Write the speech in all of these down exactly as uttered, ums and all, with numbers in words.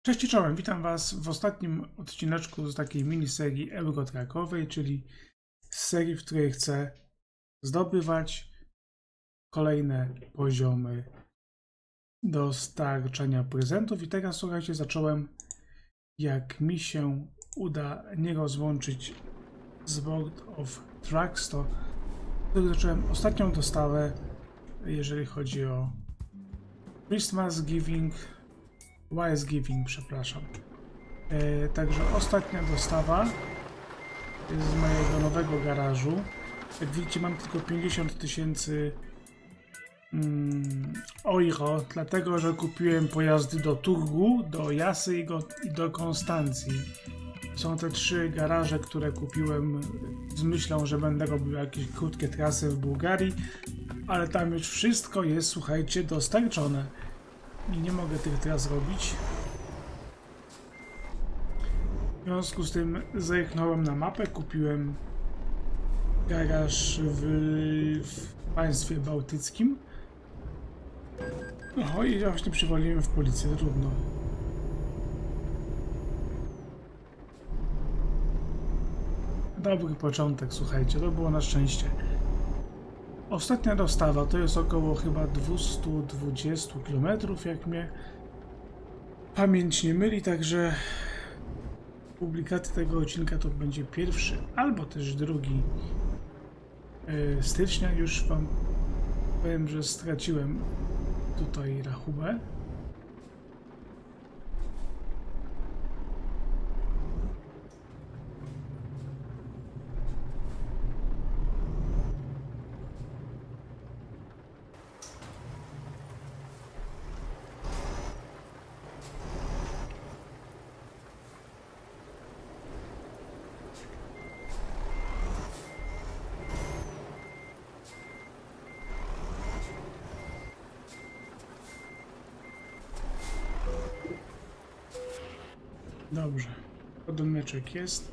Cześć i czołem, witam Was w ostatnim odcineczku z takiej miniserii Eurotrackowej, czyli z serii, w której chcę zdobywać kolejne poziomy dostarczania prezentów. I teraz, słuchajcie, zacząłem, jak mi się uda nie rozłączyć z World of Tracks, to zacząłem ostatnią dostawę, jeżeli chodzi o Christmas Giving, Wise Giving, przepraszam. E, także ostatnia dostawa z mojego nowego garażu. Jak widzicie, mam tylko pięćdziesiąt tysięcy mm, euro, dlatego że kupiłem pojazdy do Turgu, do Jasy i, go, i do Konstancji. Są te trzy garaże, które kupiłem z myślą, że będę robił jakieś krótkie trasy w Bułgarii, ale tam już wszystko jest, słuchajcie, dostarczone. I nie mogę tych tras robić. W związku z tym zerknąłem na mapę, kupiłem garaż w, w państwie bałtyckim. No i właśnie przywaliłem w policję, trudno. Dobry początek, słuchajcie, to było na szczęście. Ostatnia dostawa to jest około chyba dwieście dwadzieścia kilometrów, jak mnie pamięć nie myli, także publikacja tego odcinka to będzie pierwszy albo też drugi stycznia. Już wam powiem, że straciłem tutaj rachubę. Dobrze, podmyczek jest.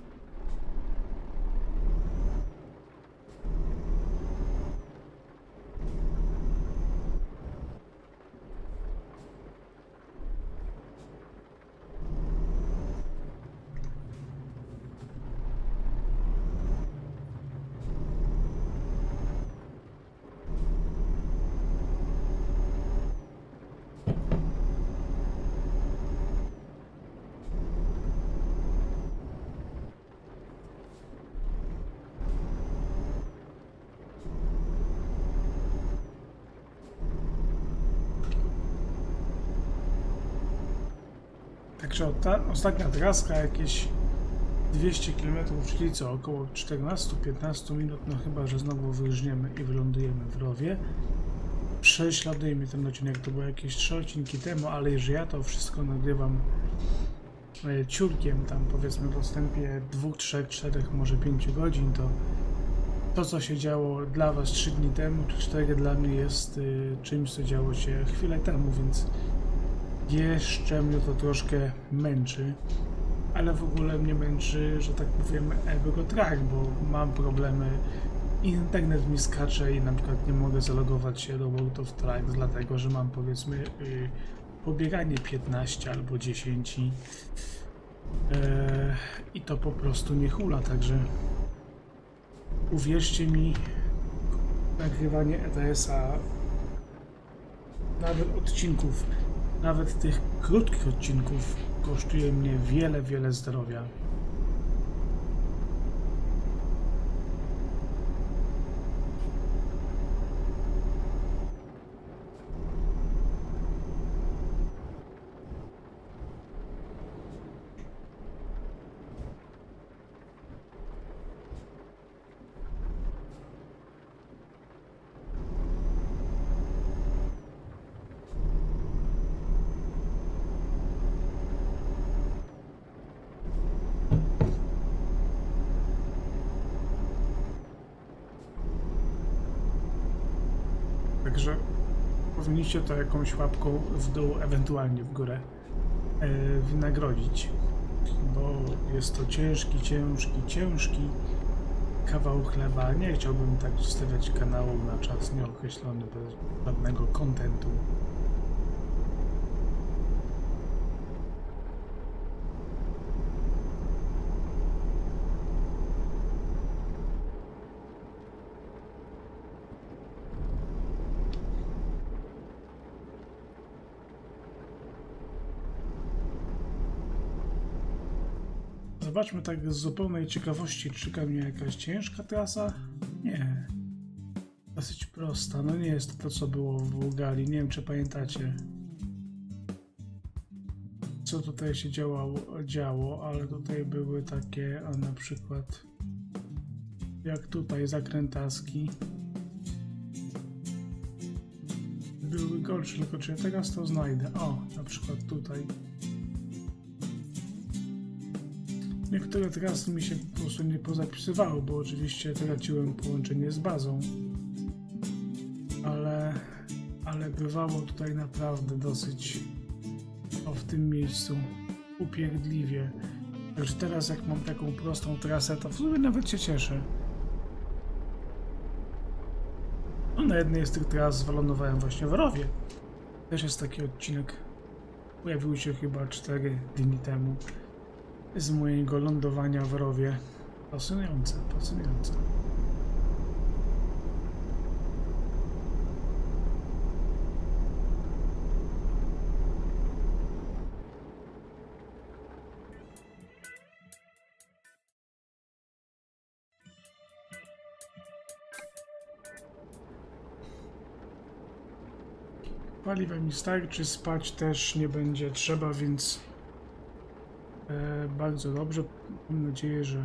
Także ta ostatnia traska, jakieś dwieście kilometrów, czyli co, około czternaście do piętnastu minut, no chyba że znowu wyżniemy i wylądujemy w rowie. Prześladujemy ten odcinek, to było jakieś trzy odcinki temu, ale jeżeli ja to wszystko nagrywam e, ciurkiem, tam powiedzmy w odstępie dwóch, trzech, czterech, może pięciu godzin, to to, co się działo dla Was trzy dni temu, czy cztery, dla mnie jest y, czymś, co działo się chwilę temu, więc jeszcze mnie to troszkę męczy, ale w ogóle mnie męczy, że tak powiem, Eurotrack, bo mam problemy, internet mi skacze i na przykład nie mogę zalogować się do World of Tracks, dlatego że mam, powiedzmy, yy, pobieganie piętnaście albo dziesięć i, yy, i to po prostu nie hula, także uwierzcie mi, nagrywanie E T S-a, nawet odcinków, nawet tych krótkich odcinków kosztuje mnie wiele, wiele zdrowia. Także powinniście to jakąś łapką w dół, ewentualnie w górę yy, wynagrodzić, bo jest to ciężki, ciężki, ciężki kawał chleba. Nie chciałbym tak zostawiać kanału na czas nieokreślony bez żadnego kontentu. Zobaczmy tak z zupełnej ciekawości, czy czeka mnie jakaś ciężka trasa? Nie. Dosyć prosta. No nie jest to to, co było w Bułgarii. Nie wiem, czy pamiętacie, co tutaj się działało, działo, ale tutaj były takie, a na przykład jak tutaj zakrętaski. Były gorsze, tylko czy ja teraz to znajdę? O, na przykład tutaj. Niektóre trasy mi się po prostu nie pozapisywały, bo oczywiście traciłem połączenie z bazą. Ale, ale bywało tutaj naprawdę dosyć o, w tym miejscu upierdliwie. Także teraz jak mam taką prostą trasę, to w sumie nawet się cieszę. No, na jednej z tych tras zwalonowałem właśnie w rowie. Też jest taki odcinek. Pojawił się chyba cztery dni temu z mojego lądowania w rowie. Fascynujące, fascynujące. Paliwa mi starczy, spać też nie będzie trzeba, więc e, bardzo dobrze. Mam nadzieję, że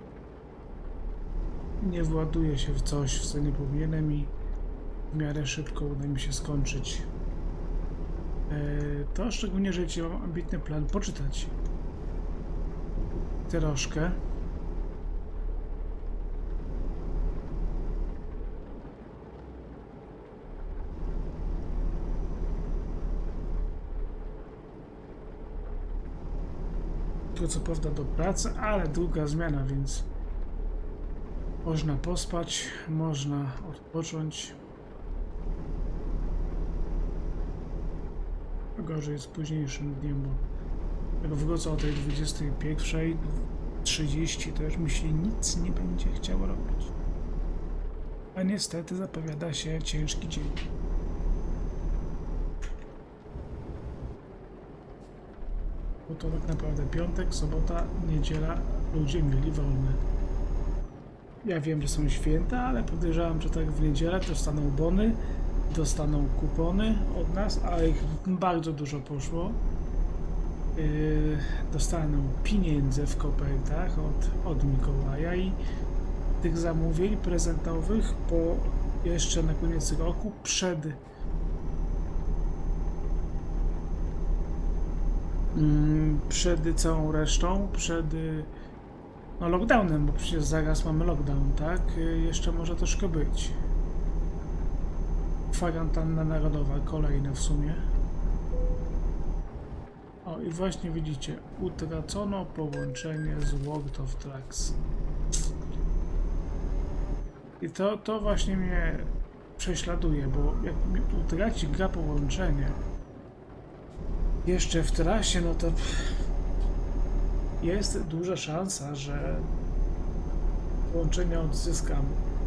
nie właduję się w coś, w co nie powinienem i w miarę szybko uda mi się skończyć. E, to szczególnie, że dzisiaj mam ambitny plan poczytać troszkę. To co prawda do pracy, ale długa zmiana, więc można pospać, można odpocząć. Gorzej jest późniejszym dniem, bo jak wrócę o tej dwudziestej pierwszej trzydzieści, to już mi się nic nie będzie chciało robić. A niestety zapowiada się ciężki dzień. Bo to tak naprawdę piątek, sobota, niedziela, ludzie mieli wolne. Ja wiem, że są święta, ale podejrzewam, że tak w niedzielę dostaną bony, dostaną kupony od nas, a ich bardzo dużo poszło. Yy, dostaną pieniądze w kopertach od, od Mikołaja i tych zamówień prezentowych po jeszcze na koniec roku przed przed całą resztą, przed no, lockdownem, bo przecież zaraz mamy lockdown, tak? Jeszcze może troszkę być. Kwarantanna narodowa, kolejna w sumie. O, i właśnie widzicie, utracono połączenie z World of Trucks. I to, to właśnie mnie prześladuje, bo jak mi utraci gra połączenie jeszcze w trasie, no to jest duża szansa, że połączenie odzyskam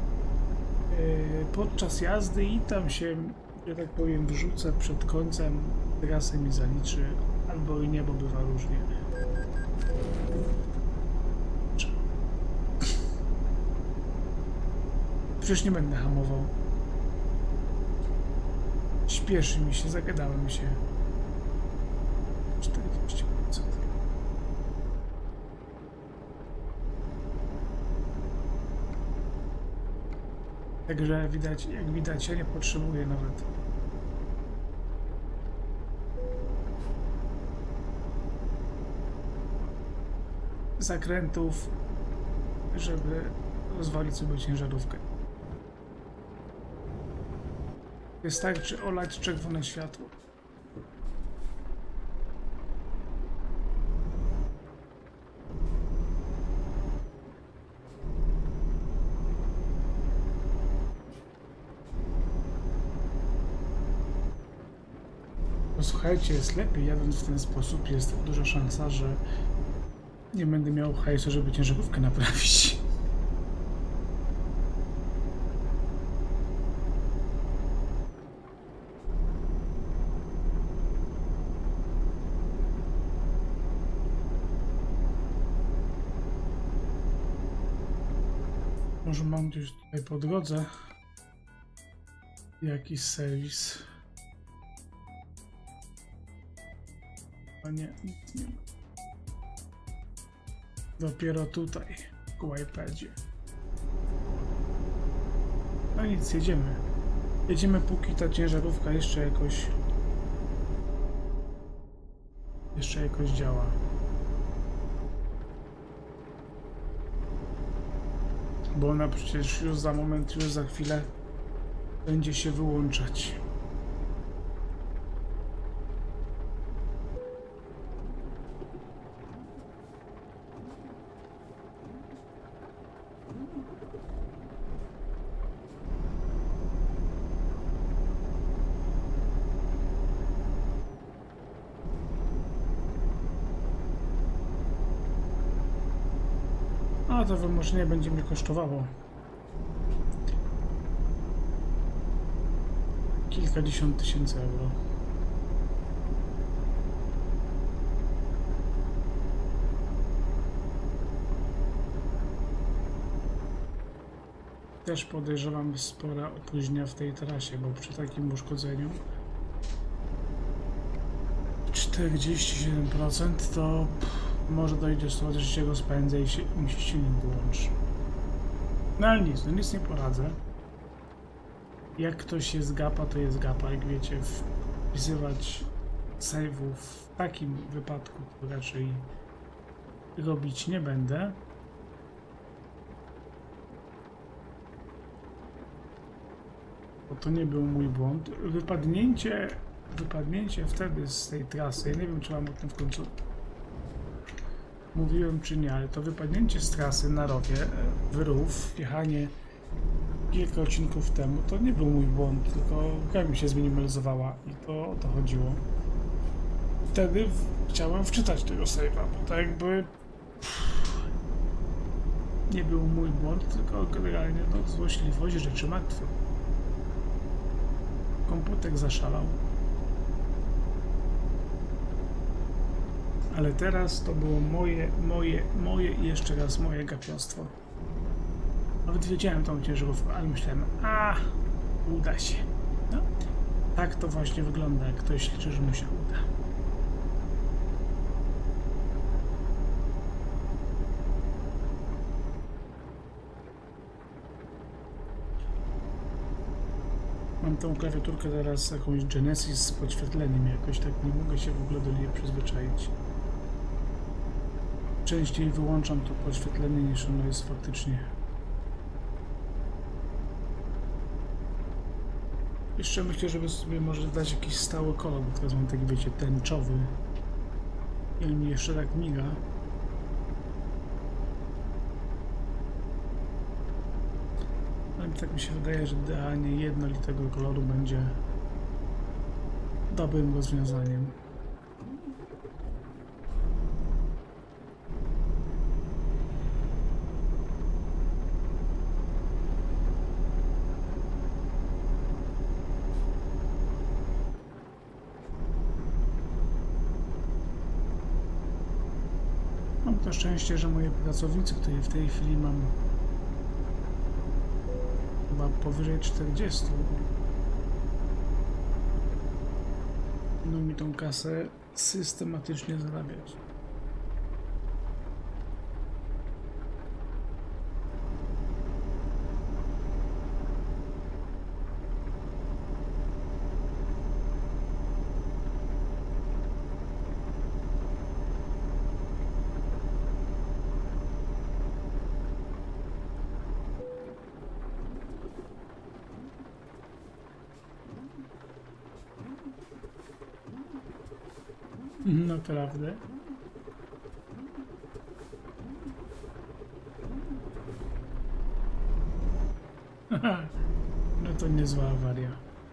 podczas jazdy i tam się, że tak powiem, wrzucę przed końcem, trasy mi zaliczy, albo i nie, bo bywa różnie. Przecież nie będę hamował. Śpieszy mi się, zagadałem się. czterdzieści procent. Także widać, jak widać, ja nie potrzebuję nawet zakrętów, żeby rozwalić sobie ciężarówkę. Wystarczy olać czerwone światło. No słuchajcie, jest lepiej jadąc w ten sposób, jest duża szansa, że nie będę miał hajsu, żeby ciężarówkę naprawić. Może mam gdzieś tutaj po drodze jakiś serwis. A nie, nic nie ma. Dopiero tutaj, w iPadzie. No nic, jedziemy. Jedziemy, póki ta ciężarówka jeszcze jakoś... Jeszcze jakoś działa. Bo ona przecież już za moment, już za chwilę będzie się wyłączać. A to wymuszenie będzie mnie kosztowało kilkadziesiąt tysięcy euro. Też podejrzewam spora opóźnienia w tej trasie, bo przy takim uszkodzeniu czterdzieści siedem procent to pff, może dojdzie do tego, że się go spędzę i się, mi się silnik wyłączy. No ale nic, no nic nie poradzę. Jak ktoś jest gapa, to jest gapa. Jak wiecie, wpisywać save'ów w takim wypadku to raczej robić nie będę. Bo to nie był mój błąd. Wypadnięcie, wypadnięcie wtedy z tej trasy, ja nie wiem, czy mam o tym w końcu mówiłem, czy nie, ale to wypadnięcie z trasy na rowie, w rów, jechanie kilka odcinków temu, to nie był mój błąd, tylko gra mi się zminimalizowała i to o to chodziło. Wtedy chciałem wczytać tego save'a, bo to jakby pff, nie był mój błąd, tylko generalnie no, złośliwość rzeczy martwych. Komputer zaszalał. Ale teraz to było moje, moje, moje i jeszcze raz moje gapiostwo. Nawet wiedziałem tą ciężarówkę, ale myślałem, a uda się. No, tak to właśnie wygląda, jak ktoś liczy, że mu się uda. Mam tą klawiaturkę teraz jakąś Genesis z podświetleniem, jakoś tak nie mogę się w ogóle do niej przyzwyczaić. Częściej wyłączam to podświetlenie niż ono jest faktycznie. Jeszcze myślę, żeby sobie może dać jakiś stały kolor, bo teraz mam taki, wiecie, tęczowy. I on mi jeszcze tak miga. Ale tak mi się wydaje, że idealnie jednolitego koloru będzie dobrym rozwiązaniem. Mam to szczęście, że moi pracownicy, których w tej chwili mam chyba powyżej czterdziestu, będą mi tą kasę systematycznie zarabiać. Naprawdę. No to niezła awaria.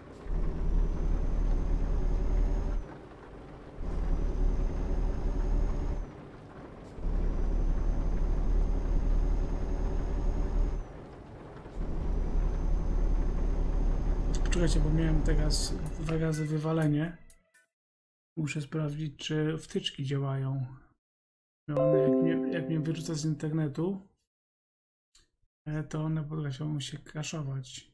Poczekajcie, bo miałem teraz dwa razy wywalenie. Muszę sprawdzić, czy wtyczki działają. One jak mnie, jak mnie wyrzuca z internetu, to one potrafią się crashować.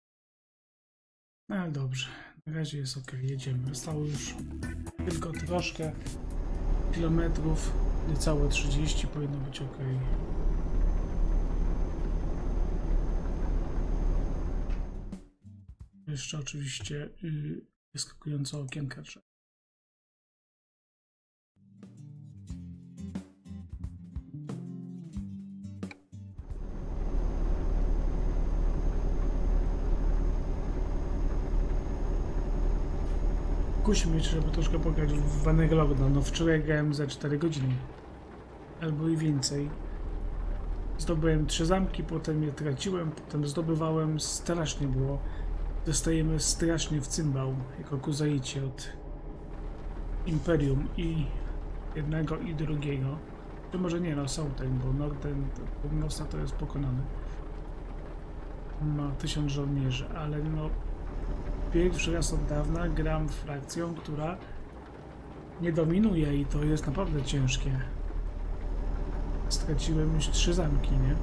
No ale dobrze, na razie jest ok, jedziemy. Zostało już tylko troszkę kilometrów, niecałe trzydzieści, powinno być ok. Jeszcze oczywiście yy, wyskakujące okienka trzeba. Kusi mnie, żeby troszkę pograć w Vanilla Lockdown. No wczoraj grałem za cztery godziny. Albo i więcej. Zdobyłem trzy zamki, potem je traciłem, potem zdobywałem. Strasznie było. Dostajemy strasznie w cymbał, jako Kuzaici od Imperium i jednego i drugiego. To może nie, no są ten, bo Norden, północna to jest pokonany. Ma tysiąc żołnierzy, ale no pierwszy raz od dawna gram frakcją, która nie dominuje i to jest naprawdę ciężkie. Straciłem już trzy zamki, nie?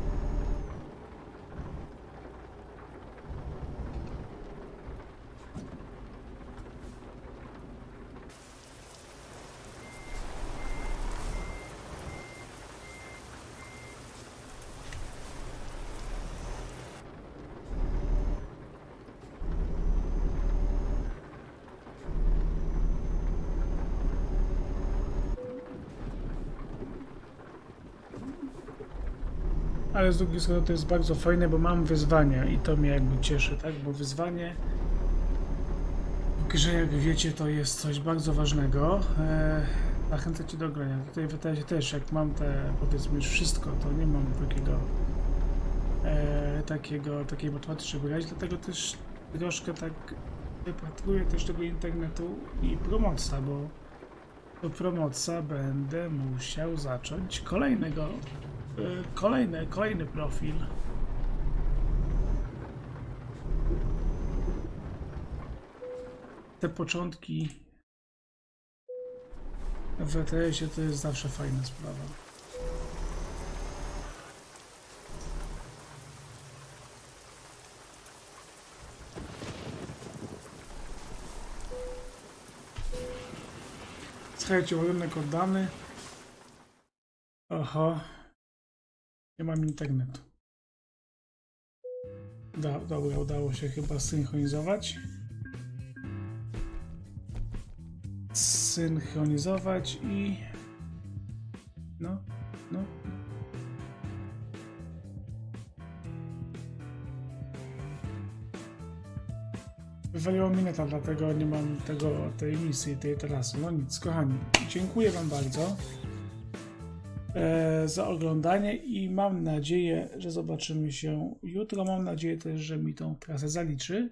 Ale z drugiej strony to jest bardzo fajne, bo mam wyzwania i to mnie jakby cieszy, tak? Bo wyzwanie w grze, jak wiecie, to jest coś bardzo ważnego. Eee, zachęca cię do grania. Tutaj w Etesie też, jak mam te, powiedzmy już wszystko, to nie mam takiego e, takiego, takiej motywacji, żeby grać, dlatego też troszkę tak wypatruję też tego internetu i promocja, bo do promocja będę musiał zacząć kolejnego Kolejny, kolejny profil. Te początki w E T S-ie to jest zawsze fajna sprawa. Słuchajcie, ładunek oddany. Oho. Nie mam internetu. Da, dobra, udało się chyba synchronizować. Synchronizować i... No, no. Wywaliło mi neta, dlatego nie mam tego, tej misji, tej trasy. No nic, kochani. Dziękuję wam bardzo za oglądanie i mam nadzieję, że zobaczymy się jutro. Mam nadzieję też, że mi tą trasę zaliczy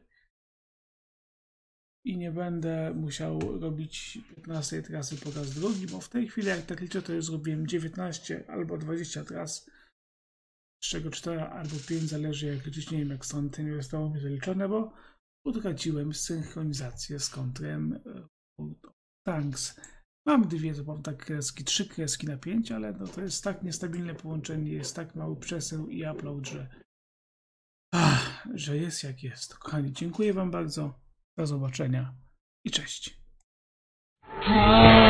i nie będę musiał robić piętnastej trasy po raz drugi, bo w tej chwili, jak tak liczę, to już zrobiłem dziewiętnaście albo dwadzieścia tras, z czego cztery albo pięć, zależy jak liczyć. Nie wiem, jak stąd to nie zostało mi zaliczone, bo utraciłem synchronizację z kontrem Tanks. Mam dwie, to mam tak kreski, trzy kreski na pięć, ale no to jest tak niestabilne połączenie, jest tak mały przesył i upload, że, ach, że jest jak jest. Kochani, dziękuję wam bardzo, do zobaczenia i cześć.